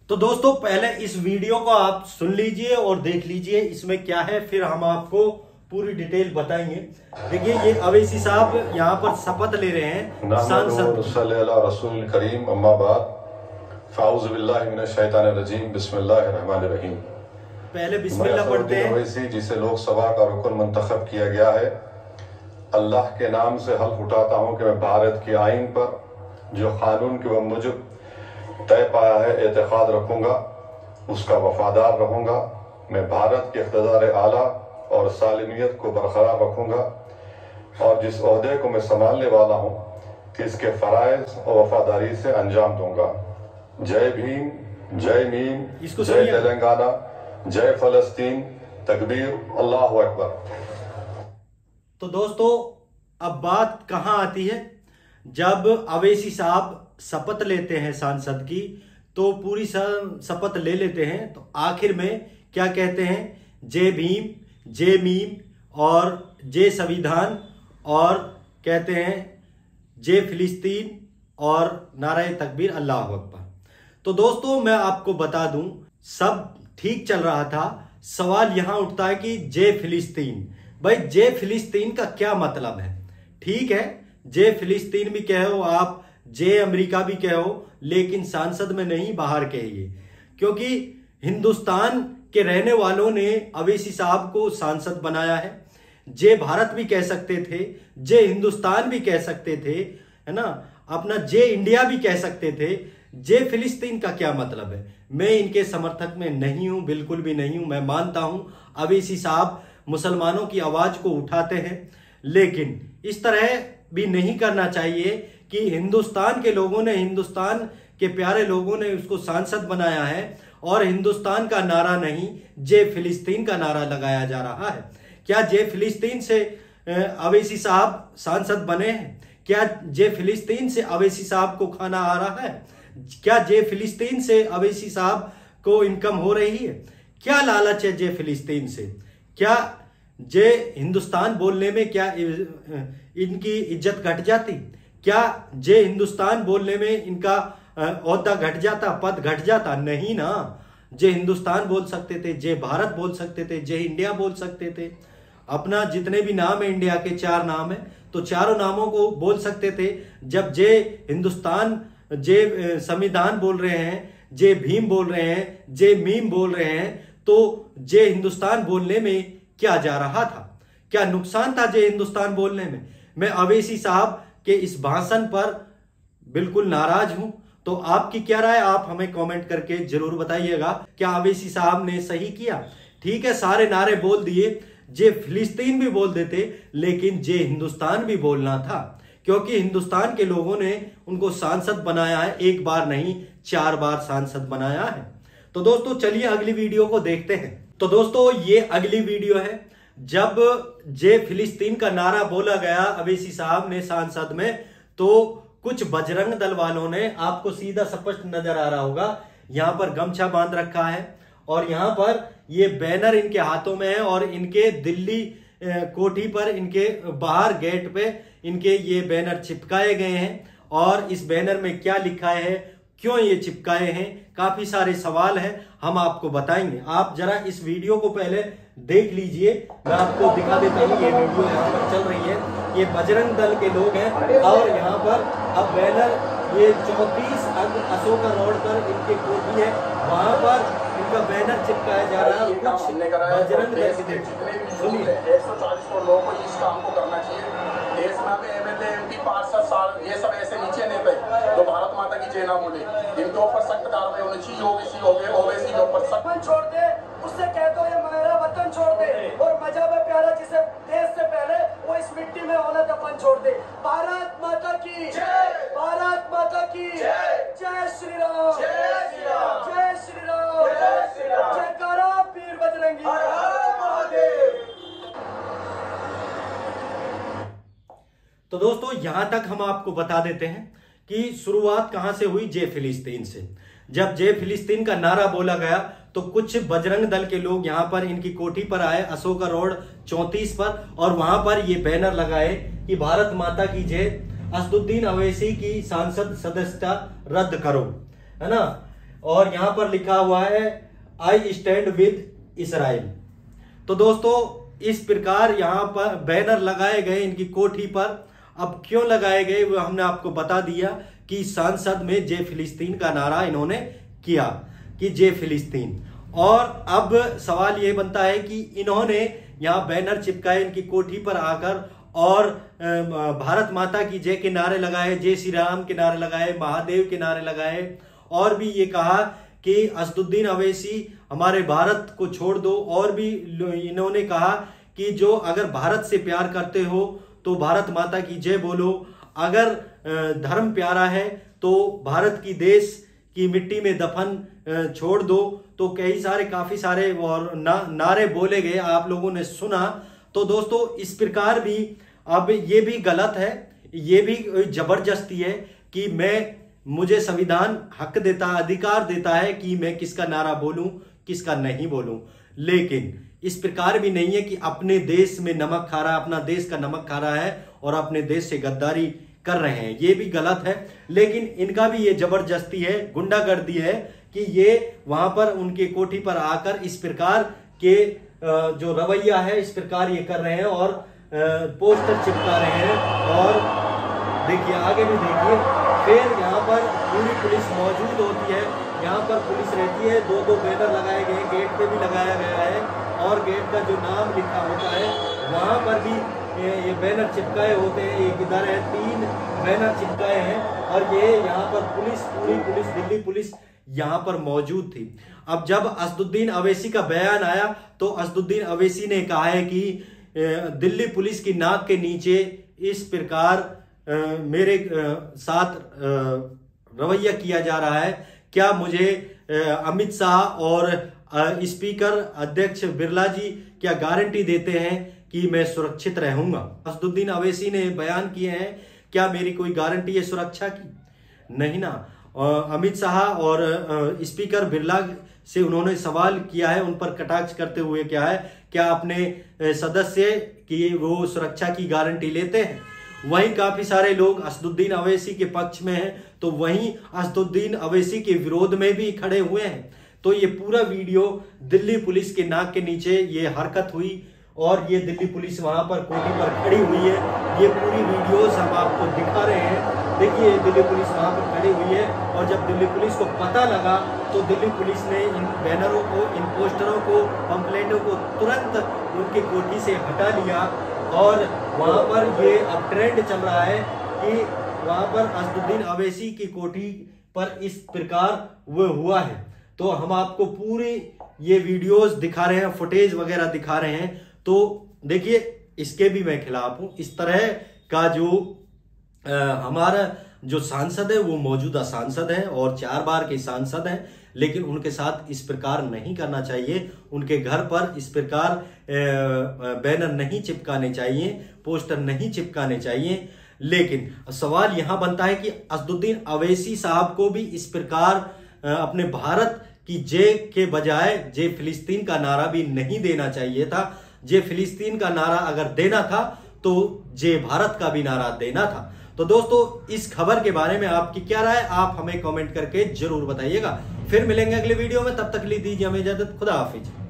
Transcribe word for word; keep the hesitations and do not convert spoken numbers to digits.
तो दोस्तों पहले इस वीडियो को आप सुन लीजिए और देख लीजिए इसमें क्या है, फिर हम आपको पूरी डिटेल बताएंगे। देखिए ये अवैसी साहब यहाँ पर शपथ ले रहे हैं सांसद। रसूल करीम अम्मा बाद फाउज़ बिल्लाहि मिनश शैतानिर रजीम बिस्मिल्लाहिर रहमानिर रहीम। पहले बिस्मिल्लाह पढ़ते हैं। अवैसी जिसे लोकसभा का रुकन मुंतखब किया गया है, अल्लाह के नाम से हल्फ उठाता हूँ कि मैं भारत के आइन पर जो कानून के मुजब तय पाया है एतकाद रखूंगा, उसका वफादार रहूंगा। मैं भारत के इक़्तिदार आला और सालिमियत को बरकरार रखूंगा और जिस ओहदे को मैं संभालने वाला हूँ कि इसके फ़राइज़ और वफादारी से अंजाम दूंगा। जय भीम, जय मीम, जय तेलंगाना, जय फ़लस्तीन, तकबीर, अल्लाहु अकबर। तो दोस्तों अब बात कहाँ आती है, जब अवैसी साहब शपथ लेते हैं सांसद की तो पूरी शपथ ले लेते हैं तो आखिर में क्या कहते हैं, जय भीम, जय मीम और जय संविधान और कहते हैं जय फिलिस्तीन और नारे तकबीर, अल्लाहु अकबर। तो दोस्तों मैं आपको बता दूं सब ठीक चल रहा था, सवाल यहां उठता है कि जय फिलिस्तीन। भाई जय फिलिस्तीन का क्या मतलब है? ठीक है जय फिलिस्तीन भी कहो आप, जय अमेरिका भी कहो, लेकिन सांसद में नहीं बाहर कहिए, क्योंकि हिंदुस्तान के रहने वालों ने अवैसी साहब को सांसद बनाया है। जय भारत भी कह सकते थे, जय हिंदुस्तान भी कह सकते थे, है ना, अपना जय इंडिया भी कह सकते थे। जय फिलिस्तीन का क्या मतलब है? मैं इनके समर्थक में नहीं हूं, बिल्कुल भी नहीं हूं। मैं मानता हूं अवैसी साहब मुसलमानों की आवाज को उठाते हैं, लेकिन इस तरह भी नहीं करना चाहिए कि हिंदुस्तान के लोगों ने, हिंदुस्तान के प्यारे लोगों ने उसको सांसद बनाया है और हिंदुस्तान का नारा नहीं जय फिलिस्तीन का नारा लगाया जा रहा है। क्या जय फिलिस्तीन से अवैसी साहब सांसद बने हैं? क्या जय फिलिस्तीन से अवैसी साहब को खाना आ रहा है? क्या जय फिलिस्तीन से अवैसी साहब को इनकम हो रही है? क्या लालच है जय फिलिस्तीन से? क्या जय हिंदुस्तान बोलने में क्या इनकी इज्जत घट जाती? क्या जय हिंदुस्तान बोलने में इनका ओहदा घट जाता, पद घट जाता? नहीं ना। जय हिंदुस्तान बोल सकते थे, जय भारत बोल सकते थे, जय इंडिया बोल सकते थे। अपना जितने भी नाम है इंडिया के, चार नाम है, तो चारों नामों को बोल सकते थे। जब जय हिंदुस्तान, जय संविधान बोल रहे हैं, जय भीम बोल रहे हैं, जय मीम बोल रहे हैं, तो जय हिंदुस्तान बोलने में क्या जा रहा था? क्या नुकसान था जय हिंदुस्तान बोलने में? मैं अवैसी साहब के इस भाषण पर बिल्कुल नाराज हूं। तो आपकी क्या राय, आप हमें कमेंट करके जरूर बताइएगा। क्या अवैसी साहब ने सही किया? ठीक है सारे नारे बोल दिए, जय फिलिस्तीन भी बोल देते, लेकिन जय हिंदुस्तान भी बोलना था, क्योंकि हिंदुस्तान के लोगों ने उनको सांसद बनाया है, एक बार नहीं चार बार सांसद बनाया है। तो दोस्तों चलिए अगली वीडियो को देखते हैं। तो दोस्तों ये अगली वीडियो है जब जय फिलिस्तीन का नारा बोला गया अवैसी साहब ने सांसद में, तो कुछ बजरंग दल वालों ने, आपको सीधा स्पष्ट नजर आ रहा होगा, यहां पर गमछा बांध रखा है और यहां पर ये बैनर इनके हाथों में है और इनके दिल्ली कोठी पर, इनके बाहर गेट पे इनके ये बैनर चिपकाए गए हैं। और इस बैनर में क्या लिखा है, क्यों ये चिपकाए हैं, काफी सारे सवाल हैं, हम आपको बताएंगे। आप जरा इस वीडियो को पहले देख लीजिए, मैं आपको दिखा देता हूँ। ये वीडियो यहाँ पर चल रही है, ये बजरंग दल के लोग हैं और यहाँ पर अब बैनर, ये चौंतीस अशोका रोड पर इनके कोठी है, वहां पर इनका बैनर चिपकाया जा रहा है। कुछ बजरंग दल के सुनिए, एक सौ चालीस करोड़ लोगों को इस काम को करना चाहिए। देश में भी एमएलए, एमपी, पार्षद, साल ये सब ऐसे नीचे नेता तो भारत माता की जय ना बोले, इनके ऊपर सख्त कार्रवाई होनी चाहिए। ओबीसी हो गए, ओबीसी के ऊपर सख्त छोड़ दे, उससे कह दो ये मेरा वतन छोड़ दे, और मजहब प्यारा जिसे देश से पहले वो इस मिट्टी में होना दफन छोड़ दे। भारत माता की जय, भारत माता की जय, जय श्री राम, जय श्री राम, जय श्री राम, जय श्री राम, जयकारा वीर बजरंगी, हर हर महादेव। तो दोस्तों यहां तक हम आपको बता देते हैं कि शुरुआत कहां से हुई, जय फिलिस्तीन से। जब जय फिलिस्तीन का नारा बोला गया तो कुछ बजरंग दल के लोग यहां पर इनकी कोठी पर आए, अशोका रोड चौंतीस पर, और वहां पर ये बैनर लगाए कि भारत माता की जय, असदुद्दीन अवैसी की सांसद सदस्यता रद्द करो, है ना। और यहां पर लिखा हुआ है आई स्टैंड विद इसराइल। तो दोस्तों इस प्रकार यहां पर बैनर लगाए गए इनकी कोठी पर। अब क्यों लगाए गए वो हमने आपको बता दिया कि संसद में जय फिलिस्तीन का नारा इन्होंने किया कि जय फिलिस्तीन। और अब सवाल यह बनता है कि इन्होंने यहां बैनर चिपकाए इनकी कोठी पर आकर और भारत माता की जय के नारे लगाए, जय श्री राम के नारे लगाए, महादेव के नारे लगाए, और भी ये कहा कि असदुद्दीन अवैसी हमारे भारत को छोड़ दो। और भी इन्होंने कहा कि जो अगर भारत से प्यार करते हो तो भारत माता की जय बोलो, अगर धर्म प्यारा है तो भारत की देश की मिट्टी में दफन छोड़ दो। तो कई सारे काफी सारे और ना, नारे बोले गए, आप लोगों ने सुना। तो दोस्तों इस प्रकार भी अब ये भी गलत है, ये भी जबरदस्ती है कि मैं मुझे संविधान हक देता, अधिकार देता है कि मैं किसका नारा बोलूं किसका नहीं बोलूं, लेकिन इस प्रकार भी नहीं है कि अपने देश में नमक खा रहा है, अपना देश का नमक खा रहा है और अपने देश से गद्दारी कर रहे हैं, ये भी गलत है। लेकिन इनका भी ये जबरदस्ती है, गुंडागर्दी है कि ये वहां पर उनके कोठी पर आकर इस प्रकार के जो रवैया है इस प्रकार ये कर रहे हैं और पोस्टर चिपका रहे हैं। और देखिए आगे भी देखिए, फिर यहाँ पर पूरी पुलिस मौजूद होती है, यहाँ पर पुलिस रहती है, दो दो बैनर लगाए गए, गेट पे भी लगाया गया है और गेट का जो नाम लिखा होता है वहां पर भी ये, ये बैनर चिपकाए होते हैं। एक इधर है, तीन बैनर चिपकाए हैं और ये यहाँ पर पुलिस, पूरी पुलिस, दिल्ली पुलिस यहाँ पर मौजूद थी। अब जब असदुद्दीन अवैसी का बयान आया तो असदुद्दीन अवैसी ने कहा है कि दिल्ली पुलिस की नाक के नीचे इस प्रकार मेरे साथ रवैया किया जा रहा है। क्या मुझे अमित शाह और स्पीकर अध्यक्ष बिरला जी क्या गारंटी देते हैं कि मैं सुरक्षित रहूंगा? असदुद्दीन अवैसी ने बयान किए हैं, क्या मेरी कोई गारंटी है सुरक्षा की? नहीं ना। अमित शाह और स्पीकर बिरला से उन्होंने सवाल किया है, उन पर कटाक्ष करते हुए क्या है, क्या अपने सदस्य की वो सुरक्षा की गारंटी लेते हैं? वहीं काफी सारे लोग असदुद्दीन अवैसी के पक्ष में हैं तो वहीं असदुद्दीन अवैसी के विरोध में भी खड़े हुए हैं। तो ये पूरा वीडियो दिल्ली पुलिस के नाक के नीचे ये हरकत हुई और ये दिल्ली पुलिस वहां पर कोठी पर खड़ी हुई है। ये पूरी वीडियोस हम आपको दिखा रहे हैं। देखिए दिल्ली पुलिस वहां पर खड़ी हुई है और जब दिल्ली पुलिस को पता लगा तो दिल्ली पुलिस ने इन बैनरों को, इन पोस्टरों को, पंपलेटों को तुरंत उनकी कोठी से हटा लिया। और वहां पर ये अब ट्रेंड चल रहा है कि वहां पर असदुद्दीन अवैसी की कोठी पर इस प्रकार वो हुआ है। तो हम आपको पूरी ये वीडियोस दिखा रहे हैं, फुटेज वगैरह दिखा रहे हैं। तो देखिए इसके भी मैं खिलाफ हूं। इस तरह का जो आ, हमारा जो सांसद है वो मौजूदा सांसद है और चार बार के सांसद हैं, लेकिन उनके साथ इस प्रकार नहीं करना चाहिए। उनके घर पर इस प्रकार बैनर नहीं चिपकाने चाहिए, पोस्टर नहीं चिपकाने चाहिए। लेकिन सवाल यहां बनता है कि असदुद्दीन अवैसी साहब को भी इस प्रकार अपने भारत की जय के बजाय जय फिलिस्तीन का नारा भी नहीं देना चाहिए था। जय फिलिस्तीन का नारा अगर देना था तो जय भारत का भी नारा देना था। तो दोस्तों इस खबर के बारे में आपकी क्या राय, आप हमें कमेंट करके जरूर बताइएगा। फिर मिलेंगे अगले वीडियो में, तब तक के लिए दीजिए हमें इजाजत। खुदा हाफिज।